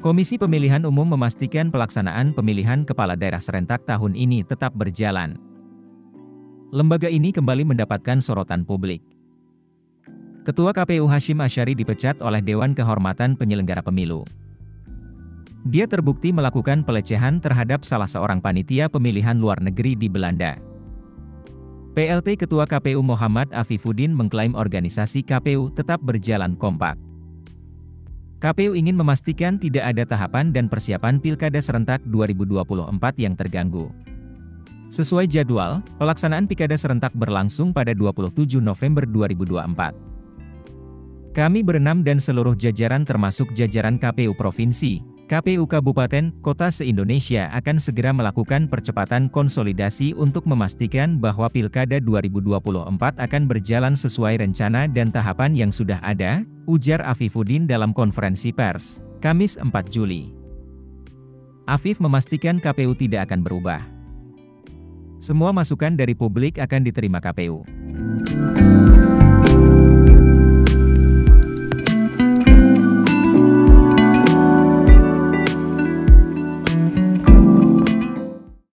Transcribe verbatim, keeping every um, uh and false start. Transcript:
Komisi Pemilihan Umum memastikan pelaksanaan pemilihan kepala daerah serentak tahun ini tetap berjalan. Lembaga ini kembali mendapatkan sorotan publik. Ketua K P U Hasyim Asyari dipecat oleh Dewan Kehormatan Penyelenggara Pemilu. Dia terbukti melakukan pelecehan terhadap salah seorang panitia pemilihan luar negeri di Belanda. P L T Ketua K P U Muhammad Afifuddin mengklaim organisasi K P U tetap berjalan kompak. K P U ingin memastikan tidak ada tahapan dan persiapan Pilkada Serentak dua ribu dua puluh empat yang terganggu. Sesuai jadwal, pelaksanaan Pilkada Serentak berlangsung pada dua puluh tujuh November dua ribu dua puluh empat. Kami berenam dan seluruh jajaran termasuk jajaran K P U Provinsi, K P U Kabupaten, Kota se-Indonesia akan segera melakukan percepatan konsolidasi untuk memastikan bahwa Pilkada dua ribu dua puluh empat akan berjalan sesuai rencana dan tahapan yang sudah ada, ujar Afifuddin dalam konferensi pers, Kamis empat Juli. Afif memastikan K P U tidak akan berubah. Semua masukan dari publik akan diterima K P U.